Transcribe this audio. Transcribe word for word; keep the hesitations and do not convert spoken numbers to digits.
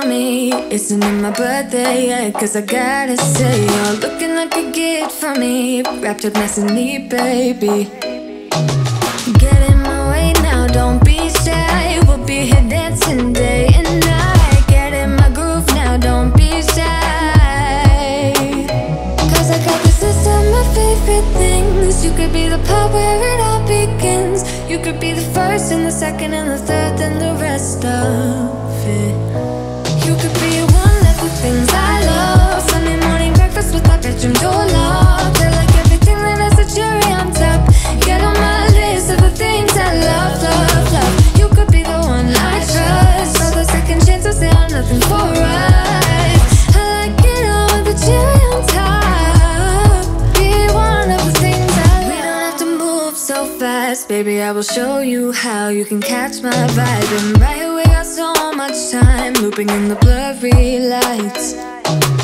for me. Isn't it my birthday yet? Cause I gotta say, you're looking like a gift for me, wrapped up nice and neat, baby. Get in my way now, don't be shy. We'll be here dancing day and night. Get in my groove now, don't be shy. Cause I got this list of my favorite things. You could be the part where it all begins. You could be the first and the second and the third and the rest of it. You could be one of the things I love. Sunday morning breakfast with my bedroom door locked. I like everything that has a cherry on top. Get on my list of the things I love, love, love. You could be the one I trust. All the second chances, they are nothing for us. I like it all with the cherry on top. Be one of the things I love. We don't have to move so fast, baby, I will show you how. You can catch my vibe. And right here we got so much time, looping in the blurry lights.